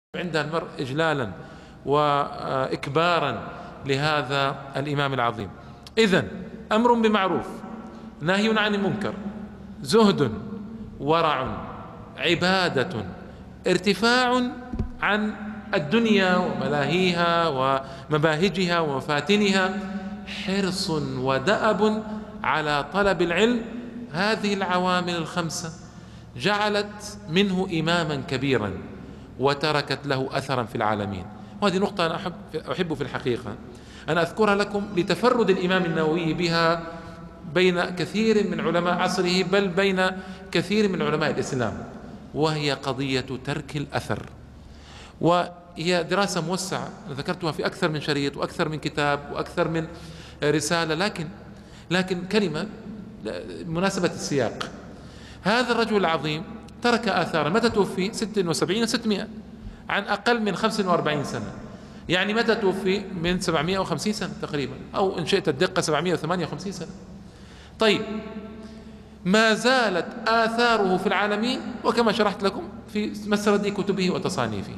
عندها المرء إجلالا وإكبارا لهذا الإمام العظيم. إذن أمر بمعروف، نهي عن المنكر، زهد، ورع، عبادة، ارتفاع عن الدنيا وملاهيها ومباهجها ومفاتنها، حرص ودأب على طلب العلم. هذه العوامل الخمسة جعلت منه إماما كبيرا وتركت له أثرا في العالمين. وهذه نقطة أنا أحب في الحقيقة أن أذكرها لكم لتفرد الإمام النووي بها بين كثير من علماء عصره، بل بين كثير من علماء الإسلام، وهي قضية ترك الأثر. وهي دراسة موسعة ذكرتها في أكثر من شريط وأكثر من كتاب وأكثر من رسالة، لكن كلمة مناسبة السياق. هذا الرجل العظيم ترك آثارا. متى توفي؟ 76 و600، عن أقل من 45 سنة. يعني متى توفي؟ من 750 سنة تقريبا، أو إن شئت الدقة 758 سنة. طيب، ما زالت آثاره في العالمين، وكما شرحت لكم في مسرد كتبه وتصانيفه.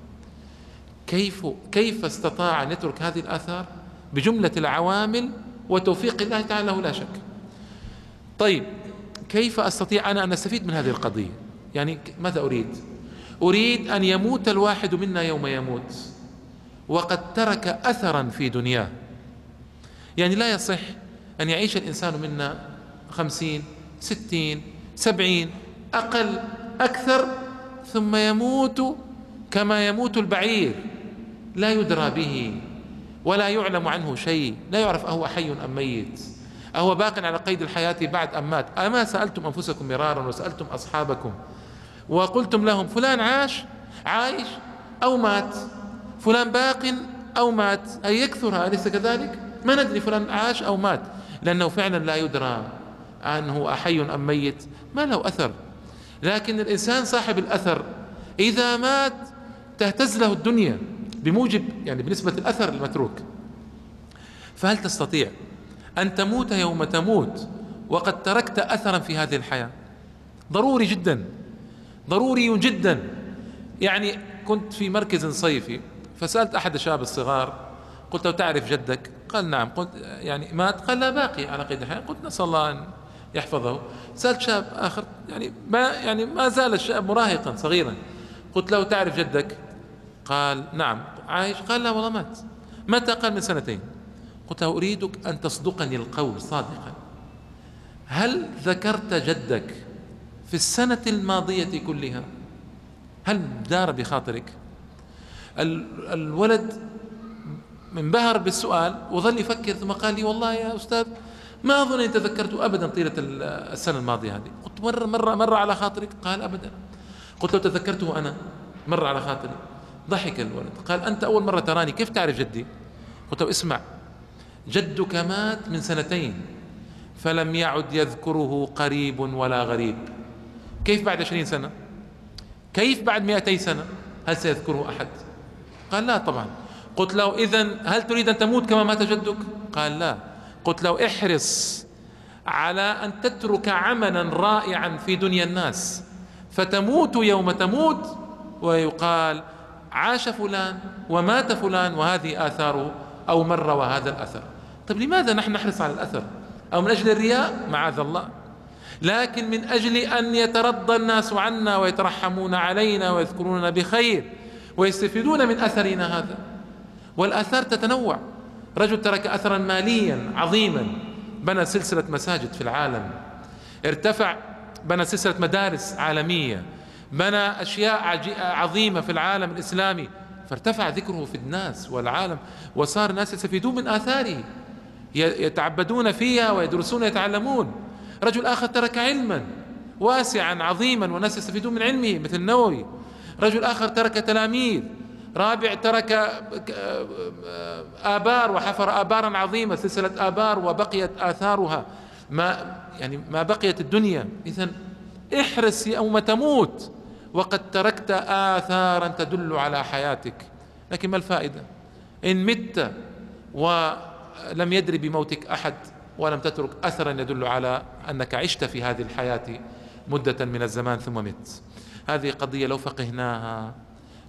كيف استطاع أن يترك هذه الآثار؟ بجملة العوامل وتوفيق الله تعالى له لا شك. طيب، كيف أستطيع أنا أن أستفيد من هذه القضية؟ يعني ماذا أريد أن يموت الواحد منا يوم يموت وقد ترك أثرا في دنياه. يعني لا يصح أن يعيش الإنسان منا 50 60 70 أقل أكثر، ثم يموت كما يموت البعير، لا يدرى به ولا يعلم عنه شيء، لا يعرف أهو حي أم ميت، أهو باق على قيد الحياة بعد أم مات. أما سألتم أنفسكم مرارا وسألتم أصحابكم وقلتم لهم فلان عايش أو مات، فلان باق أو مات، أي يكثر، أليس كذلك؟ ما ندري فلان عاش أو مات، لأنه فعلا لا يدرى عنه أحي أم ميت، ما له أثر. لكن الإنسان صاحب الأثر إذا مات تهتز له الدنيا بموجب، يعني بنسبة الأثر المتروك. فهل تستطيع أن تموت يوم تموت وقد تركت أثرا في هذه الحياة؟ ضروري جدا، ضروري جدا. يعني كنت في مركز صيفي فسألت أحد الشباب الصغار، قلت له تعرف جدك؟ قال نعم. قلت يعني مات؟ قال لا، باقي على قيد الحياة. قلت نسأل الله أن يحفظه. سألت شاب آخر، يعني ما زال الشاب مراهقا صغيرا، قلت له تعرف جدك؟ قال نعم. عايش؟ قال لا والله مات. متى؟ قال من 2 سنين. قلت له أريدك أن تصدقني القول صادقا، هل ذكرت جدك في السنة الماضية كلها؟ هل دار بخاطرك؟ الولد انبهر بالسؤال وظل يفكر، ثم قال لي والله يا أستاذ ما أظن أن تذكرت أبدا طيلة السنة الماضية هذه. قلت مرة على خاطرك؟ قال أبدا. قلت له تذكرته أنا؟ مر على خاطري. ضحك الولد، قال أنت أول مرة تراني، كيف تعرف جدي؟ قلت له اسمع، جدك مات من 2 فلم يعد يذكره قريب ولا غريب، كيف بعد 20 سنة؟ كيف بعد 200 سنة؟ هل سيذكره أحد؟ قال لا طبعا. قلت له إذن هل تريد أن تموت كما مات جدك؟ قال لا. قلت له احرص على أن تترك عملا رائعا في دنيا الناس، فتموت يوم تموت ويقال عاش فلان ومات فلان وهذه آثاره، أو مر وهذا الأثر. طيب لماذا نحن نحرص على الأثر؟ أو من أجل الرياء؟ معاذ الله، لكن من أجل أن يترضى الناس عنا ويترحمون علينا ويذكروننا بخير ويستفيدون من أثرنا هذا. والآثار تتنوع. رجل ترك أثرا ماليا عظيما، بنى سلسلة مساجد في العالم، ارتفع، بنى سلسلة مدارس عالمية، بنى أشياء عظيمة في العالم الإسلامي، فارتفع ذكره في الناس والعالم، وصار الناس يستفيدون من آثاره، يتعبدون فيها ويدرسون ويتعلمون. رجل آخر ترك علما واسعا عظيما والناس يستفيدون من علمه مثل النووي. رجل آخر ترك تلاميذ. رابع ترك آبار وحفر آبارا عظيمة، سلسلة آبار، وبقيت آثارها ما بقيت الدنيا. إذن احرص يوم تموت وقد تركت آثارا تدل على حياتك. لكن ما الفائدة إن مت ولم يدري بموتك أحد، ولم تترك أثرا يدل على أنك عشت في هذه الحياة مدة من الزمان ثم مت؟ هذه قضية لو فقهناها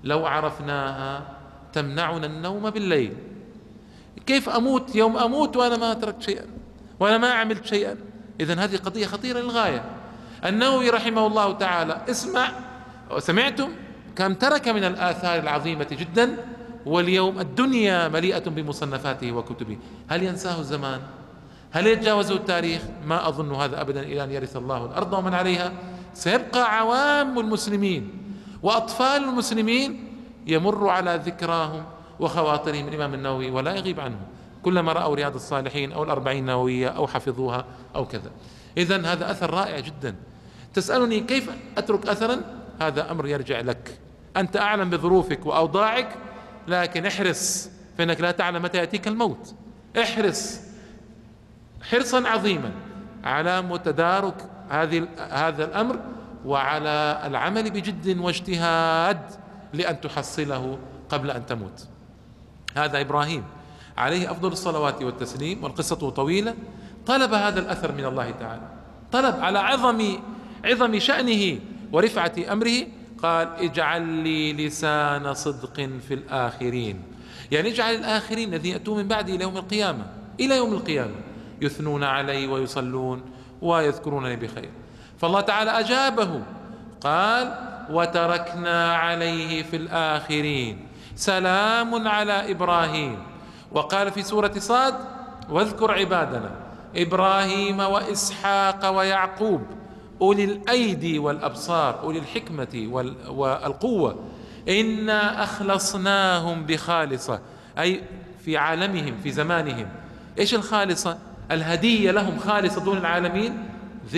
لو عرفناها تمنعنا النوم بالليل. كيف أموت يوم أموت وأنا ما تركت شيئا وأنا ما عملت شيئا؟ إذن هذه قضية خطيرة للغاية. النووي رحمه الله تعالى سمعتم كم ترك من الآثار العظيمة جدا، واليوم الدنيا مليئة بمصنفاته وكتبه. هل ينساه الزمان؟ هل يتجاوزه التاريخ؟ ما أظن هذا أبدا إلى أن يرث الله الأرض ومن عليها. سيبقى عوام المسلمين وأطفال المسلمين يمر على ذكراهم وخواطرهم الإمام النووي ولا يغيب عنه، كلما رأوا رياض الصالحين أو الأربعين النووية أو حفظوها أو كذا. إذن هذا أثر رائع جدا. تسألني كيف أترك أثرا؟ هذا أمر يرجع لك، أنت أعلم بظروفك وأوضاعك، لكن احرص، فإنك لا تعلم متى يأتيك الموت. احرص حرصا عظيما على متدارك هذا الأمر، وعلى العمل بجد واجتهاد لأن تحصله قبل أن تموت. هذا إبراهيم عليه أفضل الصلوات والتسليم، والقصة طويلة، طلب هذا الأثر من الله تعالى، طلب على عظم شأنه ورفعة أمره. قال: اجعل لي لسان صدق في الآخرين، يعني اجعل الآخرين الذين يأتون من بعدي إلى يوم القيامة يثنون علي ويصلون ويذكرونني بخير. فالله تعالى أجابه، قال: وتركنا عليه في الآخرين سلام على إبراهيم. وقال في سورة صاد: واذكر عبادنا إبراهيم وإسحاق ويعقوب أولي الأيدي والأبصار، أولي الحكمة والقوة، إنا أخلصناهم بخالصة، أي في عالمهم في زمانهم. إيش الخالصة؟ الهدية لهم خالصة دون العالمين،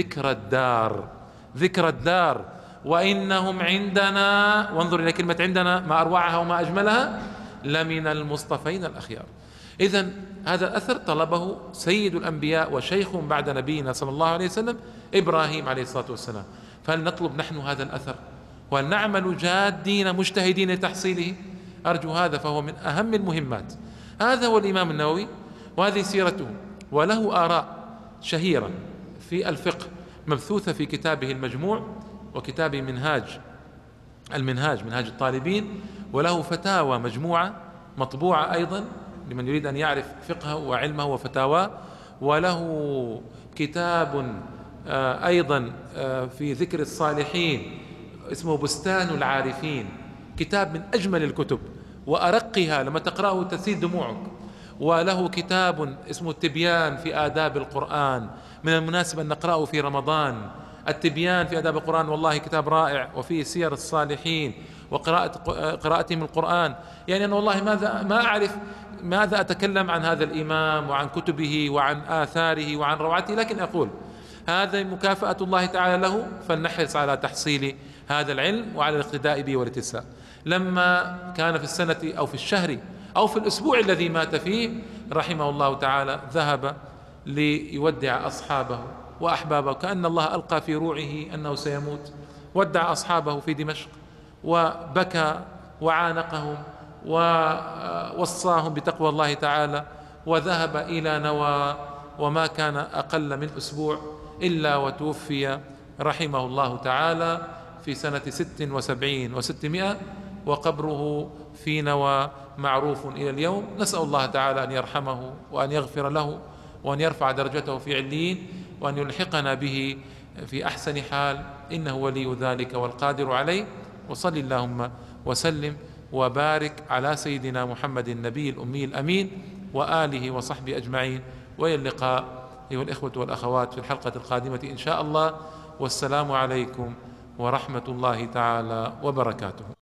ذكر الدار، وإنهم عندنا، وانظر إلى كلمة عندنا ما أروعها وما أجملها، لمن المصطفين الأخيار. إذن هذا الأثر طلبه سيد الأنبياء وشيخ بعد نبينا صلى الله عليه وسلم إبراهيم عليه الصلاة والسلام. فهل نطلب نحن هذا الأثر وهل نعمل جادين مجتهدين لتحصيله؟ أرجو هذا، فهو من أهم المهمات. هذا هو الإمام النووي وهذه سيرته، وله آراء شهيرة في الفقه مبثوثة في كتابه المجموع وكتابه منهاج الطالبين، وله فتاوى مجموعة مطبوعة أيضا لمن يريد أن يعرف فقهه وعلمه وفتاواه، وله كتاب أيضا في ذكر الصالحين اسمه بستان العارفين، كتاب من أجمل الكتب وأرقها، لما تقرأه تسيل دموعك. وله كتاب اسمه التبيان في آداب القرآن، من المناسب أن نقرأه في رمضان. التبيان في آداب القرآن والله كتاب رائع، وفيه سير الصالحين وقراءتهم القرآن. يعني أنا والله ما أعرف ماذا أتكلم عن هذا الإمام وعن كتبه وعن آثاره وعن روعته، لكن أقول هذا مكافأة الله تعالى له، فلنحرص على تحصيل هذا العلم وعلى الاقتداء به والاتساع. لما كان في السنة أو في الشهر أو في الأسبوع الذي مات فيه رحمه الله تعالى، ذهب ليودع أصحابه وأحبابه، كأن الله ألقى في روعه أنه سيموت. ودع أصحابه في دمشق وبكى وعانقهم ووصاهم بتقوى الله تعالى، وذهب إلى نوى، وما كان أقل من أسبوع إلا وتوفي رحمه الله تعالى في سنة 76 و600، وقبره في نوى معروف إلى اليوم. نسأل الله تعالى أن يرحمه وأن يغفر له وأن يرفع درجته في عليين، وأن يلحقنا به في أحسن حال، إنه ولي ذلك والقادر عليه. وصل اللهم وسلم وبارك على سيدنا محمد النبي الأمي الأمين وآله وصحبه أجمعين، وإلى اللقاء أيها الإخوة والأخوات في الحلقة القادمة إن شاء الله، والسلام عليكم ورحمة الله تعالى وبركاته.